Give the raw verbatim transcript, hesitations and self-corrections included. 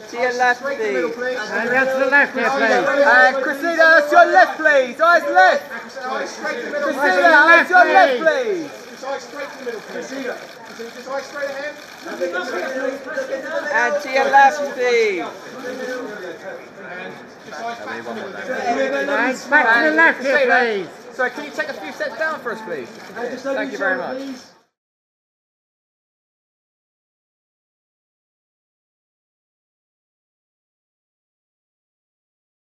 To your left, please. And round to the left here, please. And Christina, to your left, please. Eyes left. Christina, eyes to your left, please. Just eyes straight to the middle, Christina. Just eyes straight ahead. And to your left, please. And back to the left here, please. Sorry, can you take a few steps down for us, please? Thank you very much.